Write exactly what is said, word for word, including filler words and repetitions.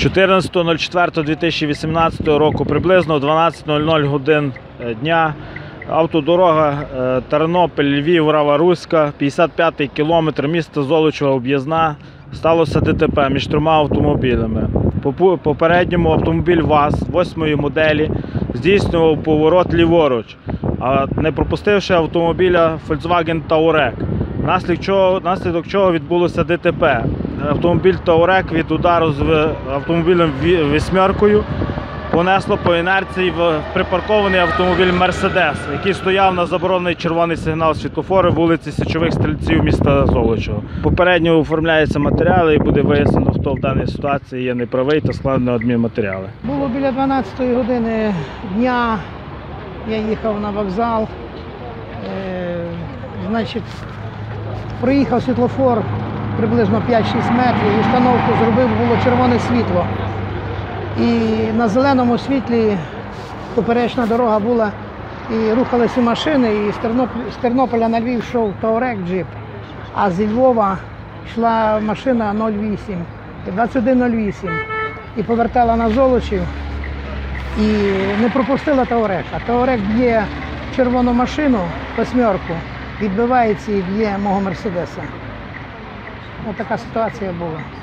чотирнадцятого четвертого дві тисячі вісімнадцятого року приблизно о дванадцята нуль нуль годин дня автодорога Тернопіль, Львів, Рава-Руська, п'ятдесят п'ятий кілометр, місто Золочева, об'їзна. Сталося ДТП між трьома автомобілями. По попередньому автомобіль ВАЗ восьмої моделі здійснював поворот ліворуч, а не пропустивши автомобіля Volkswagen Touareg, наслідок чого, наслідок чого відбулося ДТП. Автомобіль Touareg від удару з автомобілем «вісьмеркою» понесло по інерції в припаркований автомобіль «Мерседес», який стояв на заборонений червоний сигнал світлофору вулиці Січових Стрільців міста Золочева. Попередньо оформляються матеріали і буде вияснено, хто в даній ситуації є неправий та складено адмінматеріали. Було біля дванадцятої години дня, я їхав на вокзал, е, значить, проїхав світлофор приблизно п'ять-шість метрів, установку зробив, було червоне світло. І на зеленому світлі поперечна дорога була, і рухалися машини, і з Тернополя, з Тернополя на Львів йшов Touareg джип, а зі Львова йшла машина нуль вісім, двадцять один нуль вісім, і повертала на Золочів, і не пропустила Touareg, а Touareg б'є червону машину, восьмерку, відбивається і б'є мого Мерседеса. Ось така ситуація була.